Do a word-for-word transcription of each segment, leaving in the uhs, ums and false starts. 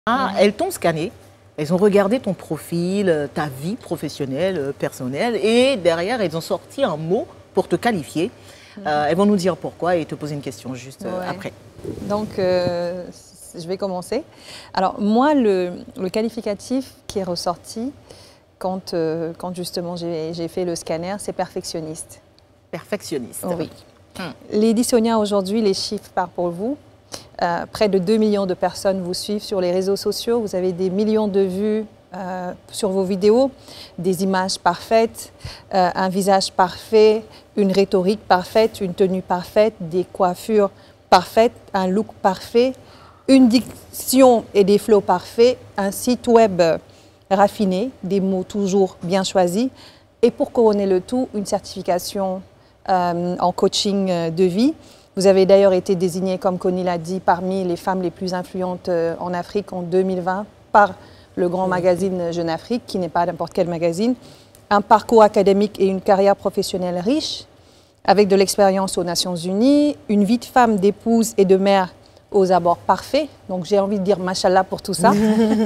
Ah, elles t'ont scanné, elles ont regardé ton profil, ta vie professionnelle, personnelle, et derrière, elles ont sorti un mot pour te qualifier. Mmh. Euh, elles vont nous dire pourquoi et te poser une question juste ouais. après. Donc, euh, je vais commencer. Alors, moi, le, le qualificatif qui est ressorti quand, euh, quand justement j'ai fait le scanner, c'est perfectionniste. Perfectionniste. Oui. Hum. Lady Sonia, aujourd'hui, les chiffres parlent pour vous. Euh, près de deux millions de personnes vous suivent sur les réseaux sociaux. Vous avez des millions de vues euh, sur vos vidéos, des images parfaites, euh, un visage parfait, une rhétorique parfaite, une tenue parfaite, des coiffures parfaites, un look parfait, une diction et des flows parfaits, un site web raffiné, des mots toujours bien choisis. Et pour couronner le tout, une certification euh, en coaching de vie. Vous avez d'ailleurs été désignée, comme Connie l'a dit, parmi les femmes les plus influentes en Afrique en deux mille vingt par le grand magazine Jeune Afrique, qui n'est pas n'importe quel magazine. Un parcours académique et une carrière professionnelle riche, avec de l'expérience aux Nations Unies, une vie de femme, d'épouse et de mère aux abords parfaits. Donc j'ai envie de dire machallah pour tout ça.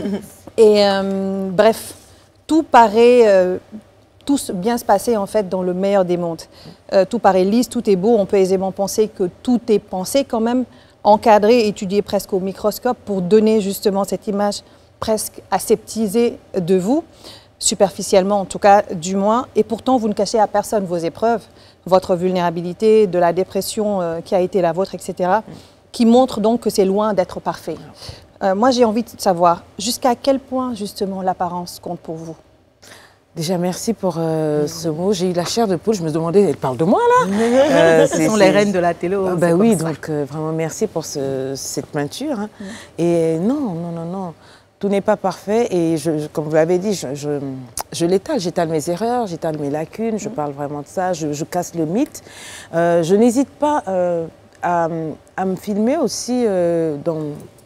Et euh, bref, tout paraît... Euh, tout bien se passer en fait dans le meilleur des mondes. Euh, tout paraît lisse, tout est beau, on peut aisément penser que tout est pensé quand même, encadré, étudié presque au microscope pour donner justement cette image presque aseptisée de vous, superficiellement en tout cas du moins, et pourtant vous ne cachez à personne vos épreuves, votre vulnérabilité, de la dépression euh, qui a été la vôtre, et cetera, qui montre donc que c'est loin d'être parfait. Euh, moi j'ai envie de savoir jusqu'à quel point justement l'apparence compte pour vous. Déjà, merci pour euh, ce mot. J'ai eu la chair de poule. Je me demandais, elle parle de moi, là euh, Ce sont les reines de la télé. Euh, ben oui, donc euh, vraiment merci pour ce, cette peinture. Hein. Mm. Et non, non, non, non. Tout n'est pas parfait. Et je, je, comme vous l'avez dit, je, je, je l'étale. J'étale mes erreurs, j'étale mes lacunes. Je mm. parle vraiment de ça. Je, je casse le mythe. Euh, je n'hésite pas euh, à, à me filmer aussi euh, dans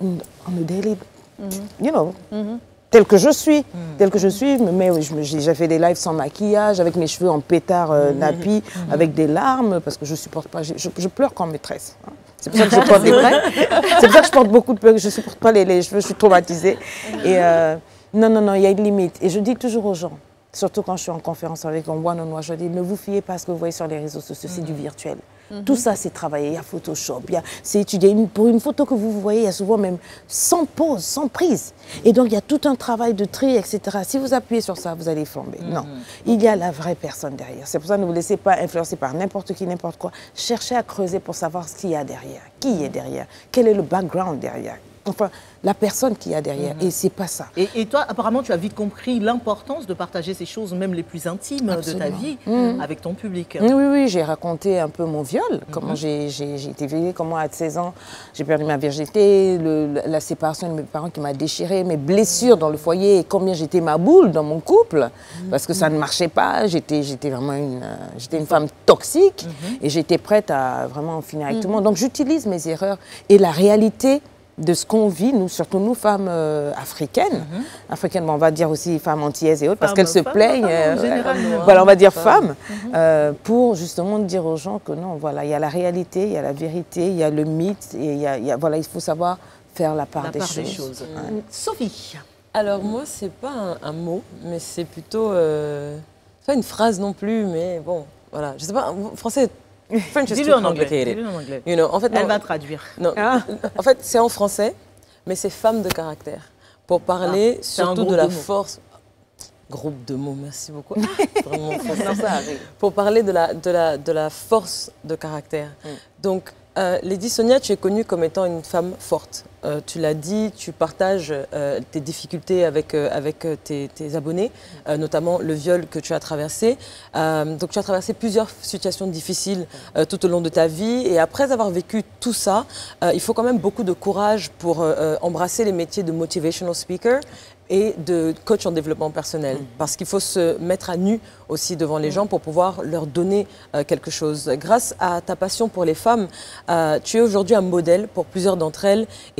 le daily, mm. you know. Mm-hmm. Tel que je suis, mmh. tel que je suis, mais j'ai déjà fait des lives sans maquillage, avec mes cheveux en pétard euh, nappy, mmh. avec des larmes, parce que je supporte pas, je, je pleure comme maîtresse. Hein. C'est pour ça que je porte des C'est pour ça que je porte beaucoup de pleurs, je supporte pas les, les cheveux, je suis traumatisée. Et euh, non, non, non, il y a une limite. Et je dis toujours aux gens, surtout quand je suis en conférence avec un one-on-one, je dis, ne vous fiez pas à ce que vous voyez sur les réseaux sociaux, c'est mmh. du virtuel. Mm-hmm. Tout ça, c'est travaillé. Il y a Photoshop, c'est étudié. Pour une photo que vous voyez, il y a souvent même sans pause, sans prise. Et donc, il y a tout un travail de tri, et cetera. Si vous appuyez sur ça, vous allez flamber. Mm-hmm. Non, il y a la vraie personne derrière. C'est pour ça que ne vous laissez pas influencer par n'importe qui, n'importe quoi. Cherchez à creuser pour savoir ce qu'il y a derrière. Qui est derrière? Quel est le background derrière? Enfin, la personne qu'il y a derrière, mmh. et c'est pas ça. Et, et toi, apparemment, tu as vite compris l'importance de partager ces choses, même les plus intimes Absolument. de ta vie, mmh. avec ton public. Oui, oui, oui, j'ai raconté un peu mon viol, mmh. comment j'ai été violée, comment à seize ans, j'ai perdu ma virginité, le, la séparation de mes parents qui m'a déchirée, mes blessures dans le foyer, et combien j'étais ma boule dans mon couple, mmh. parce que ça ne marchait pas, j'étais vraiment une, j'étais une femme toxique, mmh. et j'étais prête à vraiment en finir avec mmh. tout le monde. Donc j'utilise mes erreurs et la réalité de ce qu'on vit, nous, surtout nous, femmes euh, africaines, mm-hmm. africaines, bon, on va dire aussi femmes antillaises et autres, parce qu'elles se plaignent, euh, euh, voilà, on va dire femmes, mm-hmm. euh, pour justement dire aux gens que non, voilà, il y a la réalité, il y a la vérité, il y a le mythe, et il y a, il y a, voilà, il faut savoir faire la part, la des, part choses. des choses. Mm. Ouais. Sophie. Alors moi, c'est pas un, un mot, mais c'est plutôt, euh, pas une phrase non plus, mais bon, voilà, je sais pas, en français. Dis-le en anglais. Dis-le en anglais. You know, en fait, Elle non, va traduire. Non, ah. En fait, c'est en français, mais c'est femme de caractère. Pour parler ah, surtout de la de force. Groupe de mots, merci beaucoup. Vraiment, non, ça arrive. Pour parler de la, de la, de la force de caractère. Mm. Donc, euh, Lady Sonia, tu es connue comme étant une femme forte. Euh, tu l'as dit, tu partages euh, tes difficultés avec, euh, avec tes, tes abonnés, euh, notamment le viol que tu as traversé. Euh, donc tu as traversé plusieurs situations difficiles euh, tout au long de ta vie. Et après avoir vécu tout ça, euh, il faut quand même beaucoup de courage pour euh, embrasser les métiers de motivational speaker et de coach en développement personnel. Mmh. Parce qu'il faut se mettre à nu aussi devant les gens pour pouvoir leur donner euh, quelque chose. Grâce à ta passion pour les femmes, euh, tu es aujourd'hui un modèle pour plusieurs d'entre elles et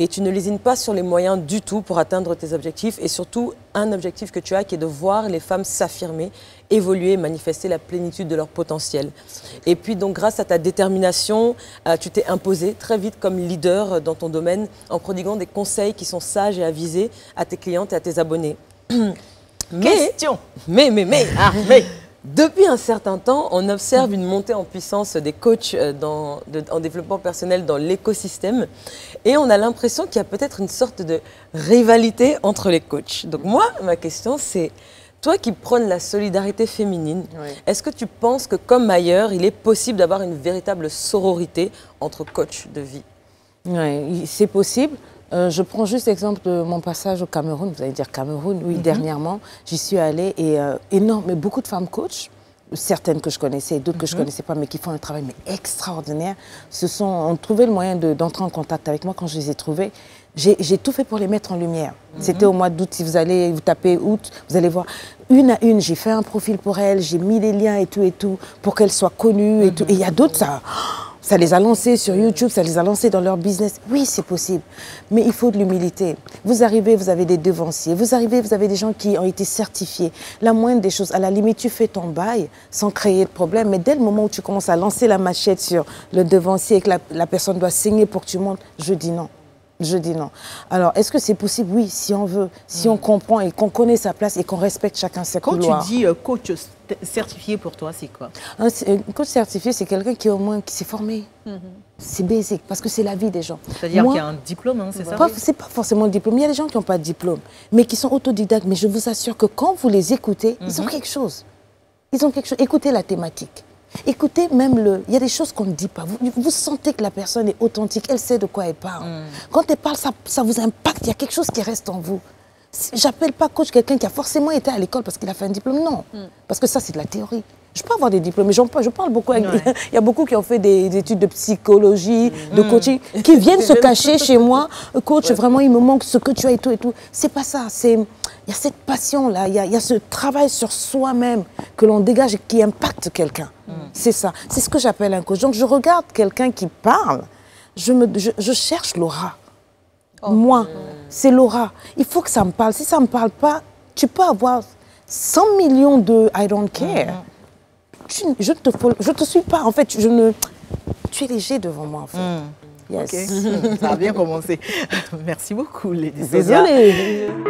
tu ne lésines pas sur les moyens du tout pour atteindre tes objectifs et surtout un objectif que tu as qui est de voir les femmes s'affirmer, évoluer, manifester la plénitude de leur potentiel. Et puis donc grâce à ta détermination, euh, tu t'es imposé très vite comme leader dans ton domaine en prodiguant des conseils qui sont sages et avisés à tes clientes et à tes abonnés. Mais, Question. mais, mais, mais, Ah, mais. depuis un certain temps, on observe une montée en puissance des coachs dans, de, en développement personnel dans l'écosystème et on a l'impression qu'il y a peut-être une sorte de rivalité entre les coachs. Donc moi, ma question c'est, toi qui prônes la solidarité féminine, Oui. est-ce que tu penses que comme ailleurs, il est possible d'avoir une véritable sororité entre coachs de vie? Oui, c'est possible. Euh, je prends juste l'exemple de mon passage au Cameroun. Vous allez dire Cameroun, oui, mm-hmm. dernièrement. J'y suis allée et euh, énorme, mais beaucoup de femmes coachs, certaines que je connaissais et d'autres mm-hmm. que je ne connaissais pas, mais qui font un travail mais extraordinaire, se sont, ont trouvé le moyen de, d'entrer en contact avec moi quand je les ai trouvées. J'ai, j'ai tout fait pour les mettre en lumière. Mm-hmm. C'était au mois d'août, si vous allez vous taper août, vous allez voir. Une à une, j'ai fait un profil pour elles, j'ai mis les liens et tout et tout, pour qu'elles soient connues et mm-hmm. tout. Et il y a d'autres, ça... Ça les a lancés sur YouTube, ça les a lancés dans leur business. Oui, c'est possible. Mais il faut de l'humilité. Vous arrivez, vous avez des devanciers. Vous arrivez, vous avez des gens qui ont été certifiés. La moindre des choses, à la limite, tu fais ton bail sans créer de problème. Mais dès le moment où tu commences à lancer la machette sur le devancier et que la, la personne doit signer pour que tu montes, je dis non. Je dis non. Alors, est-ce que c'est possible? Oui, si on veut, si mmh. on comprend et qu'on connaît sa place et qu'on respecte chacun ses Quand couloirs. Quand tu dis euh, coach certifié pour toi, c'est quoi? Un, un coach certifié, c'est quelqu'un qui au moins qui s'est formé. Mmh. C'est basique, parce que c'est la vie des gens. C'est-à-dire qu'il y a un diplôme, hein, c'est ça? C'est pas forcément un diplôme. Il y a des gens qui n'ont pas de diplôme, mais qui sont autodidactes. Mais je vous assure que quand vous les écoutez, mmh. ils ont quelque chose. Ils ont quelque chose. Écoutez la thématique. Écoutez, même le... Il y a des choses qu'on ne dit pas. Vous, vous sentez que la personne est authentique, elle sait de quoi elle parle. Mm. Quand elle parle, ça, ça vous impacte, il y a quelque chose qui reste en vous. J'appelle pas coach quelqu'un qui a forcément été à l'école parce qu'il a fait un diplôme, non. Mm. Parce que ça, c'est de la théorie. Je peux avoir des diplômes, mais je parle beaucoup avec... Ouais. Il y a beaucoup qui ont fait des, des études de psychologie, mm. de coaching, qui viennent se cacher chez moi. Coach, ouais. vraiment, il me manque ce que tu as et tout et tout. C'est pas ça, c'est... Il y a cette passion-là, il, il y a ce travail sur soi-même que l'on dégage et qui impacte quelqu'un. Mm. C'est ça. C'est ce que j'appelle un coach. Donc, je regarde quelqu'un qui parle, je, me, je, je cherche l'aura. Oh. Moi, mm. c'est l'aura. Il faut que ça me parle. Si ça ne me parle pas, tu peux avoir cent millions de « I don't care mm. ». Tu, je ne te, je te suis pas. En fait, je ne, tu es léger devant moi, en fait. Mm. Yes. Okay. Ça a bien commencé. Merci beaucoup, Lady Sonia. Désolée.